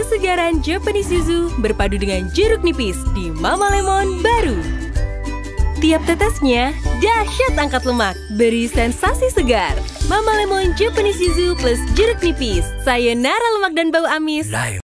Kesegaran Japanese Yuzu berpadu dengan jeruk nipis di Mama Lemon baru. Tiap tetesnya dahsyat angkat lemak, beri sensasi segar. Mama Lemon Japanese Yuzu plus jeruk nipis. Sayonara lemak dan bau amis.